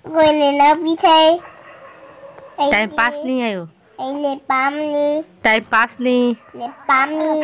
Rồi này nó bị thế. Time pass ni ayo. Anh này bám đi. Time pass ni. Này bám đi.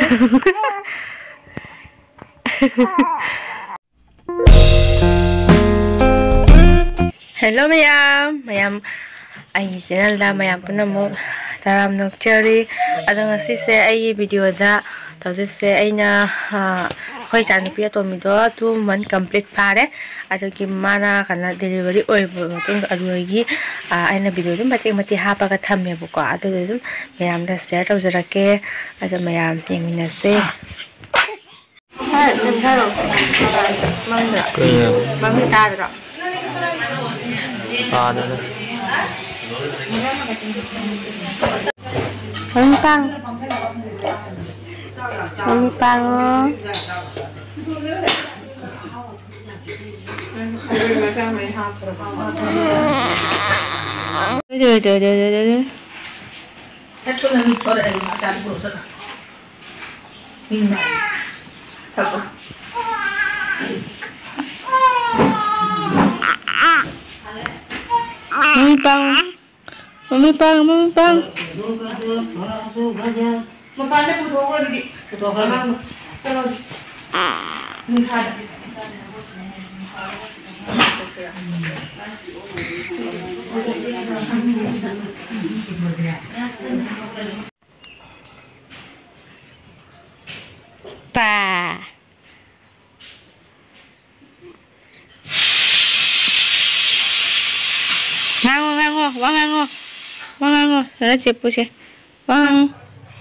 Hello mayam ai channel da mayam punamuk taram nok chari adang asise ai video da tawse aina hoi chan pi atomi do 2 month complete pare adogi mana kana delivery oibo tung adugi aina video dum mati hapa ka thamme bu ko adu dum mayam da share tawjarake ada mayam teminase ha semdoi mangda ta da ada. Pang. Mami pang. Pa. Wangango, sana siapa sih? Wang.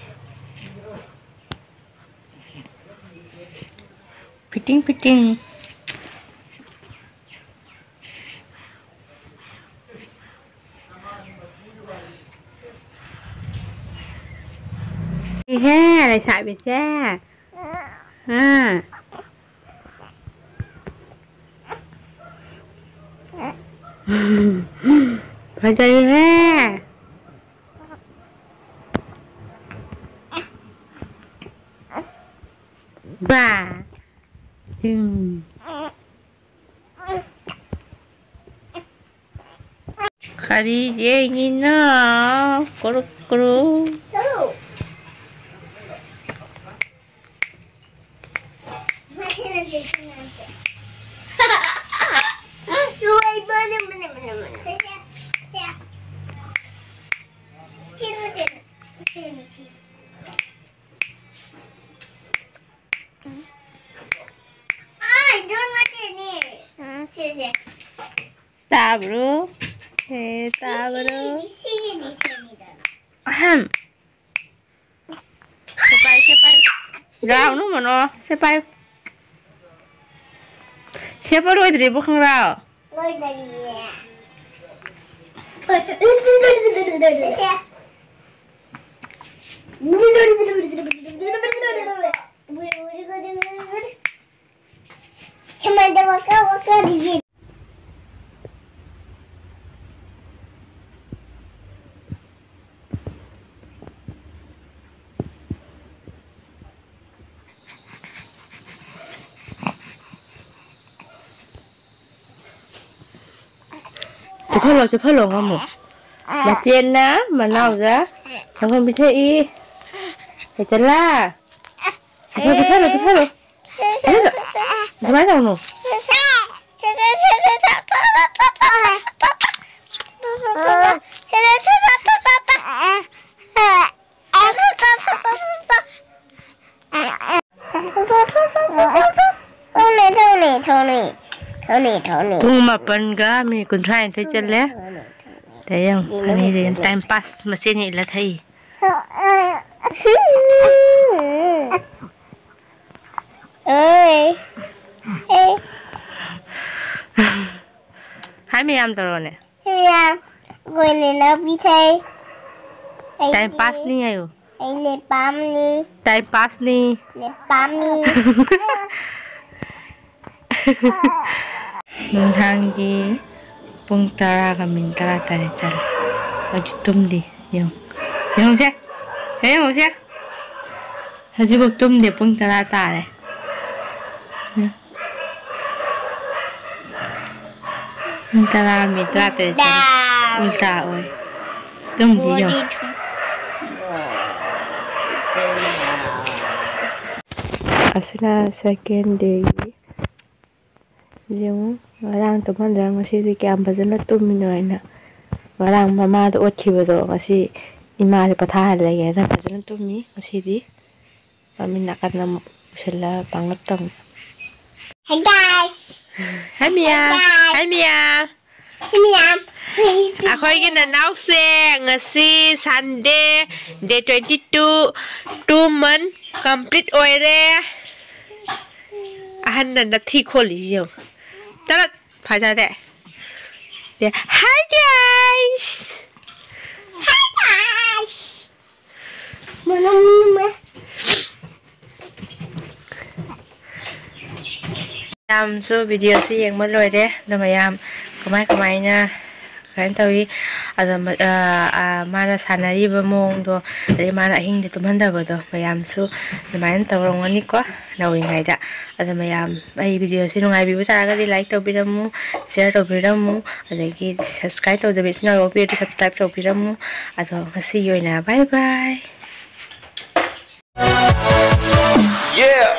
Piting. Lại xài bị xe. Phải chơi ha. Ba. Kari je ingin na. Kuru. Tabro. Tabro. Sepai. Rau nó mà nó. Sepai. Siapa lu dari bukan rau? Lôi dari ya. Cuma ada waka di sini. Chụp hello không một mà trên ná mà nào ra chẳng không bị thế y thì chân la thôi bị thế rồi cái máy nào nổ Tony. Mà bên ga mi còn try thấy chân lẽ. Thấy không? Anh ấy đến time pass mà xin nhị là thầy. Ơi. Hai mươi em rồi nè. Rồi này nó bị thế. Time pass ni ayo. Anh này bám đi. Time pass ni. Này bám đi. Nanggi pung tara kami tara cal. Lagi tum di, yang siapa? Haji buk tum di pung tara Taramitra terjadi ulta oi. Tum dia. Asna second day. Yung ngarang tumandang masih di kampas na tuminoy na. Ngarang mama do otchibo kasi ima patah lagi na pajan tumi masih di. Kami nakat na sila pangatang. Hey guys. Hi Mia. Hi Mia. Mia. Ako ay ginanawse ngasi Sunday day 22 2 month complete oire. Ahan na nathi kholi yo. Tarat phaja de. Hi guys. Hi guys. Mama. So video si yang maloi de damayam kamai na kain tawi ada mana sanari ba mong do re mana hing de tumanda ba do mayam su damayan tawrong ani ko nawi ngai da ada mayam ai video si nungai bi ba ga di like to biramu share to biramu adagi subscribe to the bisna ro bi subscribe to biramu ado ngasi yoina bye bye. Yeah.